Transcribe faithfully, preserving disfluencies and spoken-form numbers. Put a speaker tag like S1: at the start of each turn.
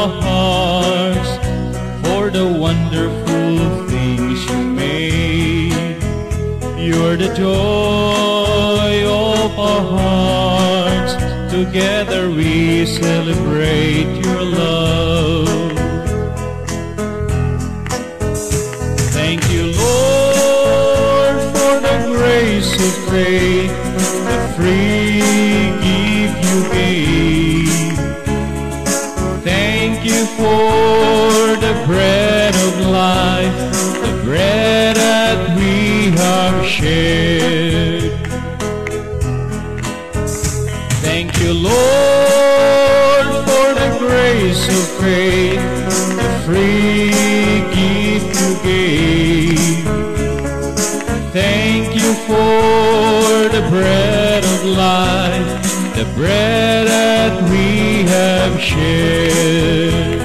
S1: hearts for the wonderful things you made. You're the joy of our hearts. Together we celebrate your love. Thank you, Lord, for the grace of faith, the free gift you gave. Thank you for the bread of life, the bread that we have shared. Thank you, Lord, for the grace of faith, the free gift you gave. Thank you for the bread of life, the bread that we have shared.